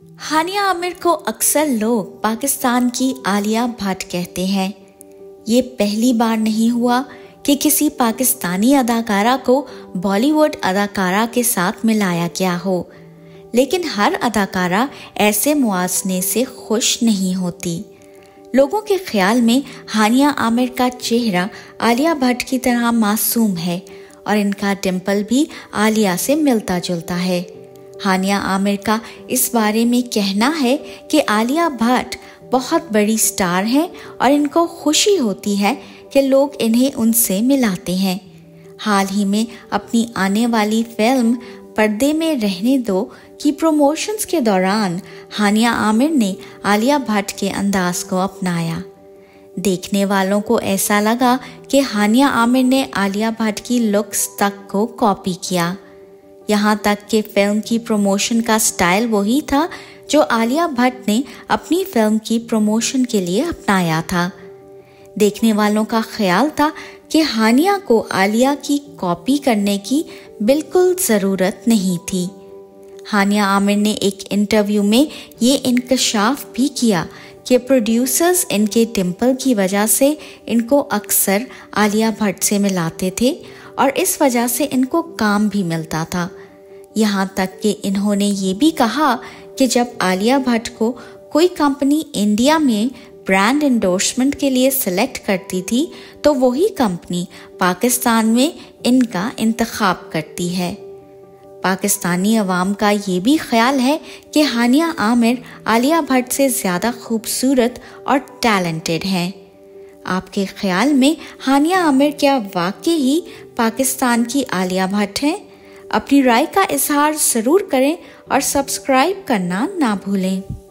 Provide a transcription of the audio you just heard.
हानिया आमिर को अक्सर लोग पाकिस्तान की आलिया भट्ट कहते हैं। ये पहली बार नहीं हुआ कि किसी पाकिस्तानी अदाकारा को बॉलीवुड अदाकारा के साथ मिलाया गया हो, लेकिन हर अदाकारा ऐसे मुआवजे से खुश नहीं होती। लोगों के ख्याल में हानिया आमिर का चेहरा आलिया भट्ट की तरह मासूम है और इनका डिम्पल भी आलिया से मिलता जुलता है। हानिया आमिर का इस बारे में कहना है कि आलिया भट्ट बहुत बड़ी स्टार हैं और इनको खुशी होती है कि लोग इन्हें उनसे मिलाते हैं। हाल ही में अपनी आने वाली फिल्म पर्दे में रहने दो की प्रमोशंस के दौरान हानिया आमिर ने आलिया भट्ट के अंदाज को अपनाया। देखने वालों को ऐसा लगा कि हानिया आमिर ने आलिया भट्ट की लुक्स तक को कॉपी किया। यहाँ तक कि फिल्म की प्रमोशन का स्टाइल वही था जो आलिया भट्ट ने अपनी फिल्म की प्रमोशन के लिए अपनाया था। देखने वालों का ख्याल था कि हानिया को आलिया की कॉपी करने की बिल्कुल ज़रूरत नहीं थी। हानिया आमिर ने एक इंटरव्यू में ये इंकशाफ भी किया कि प्रोड्यूसर्स इनके डिम्पल की वजह से इनको अक्सर आलिया भट्ट से मिलाते थे और इस वजह से इनको काम भी मिलता था। यहाँ तक कि इन्होंने ये भी कहा कि जब आलिया भट्ट को कोई कंपनी इंडिया में ब्रांड एंडोर्समेंट के लिए सिलेक्ट करती थी तो वही कंपनी पाकिस्तान में इनका इंतखाब करती है। पाकिस्तानी अवाम का ये भी ख्याल है कि हानिया आमिर आलिया भट्ट से ज़्यादा खूबसूरत और टैलेंटेड हैं। आपके ख्याल में हानिया आमिर क्या वाकई ही पाकिस्तान की आलिया भट्ट हैं? अपनी राय का इजहार ज़रूर करें और सब्सक्राइब करना ना भूलें।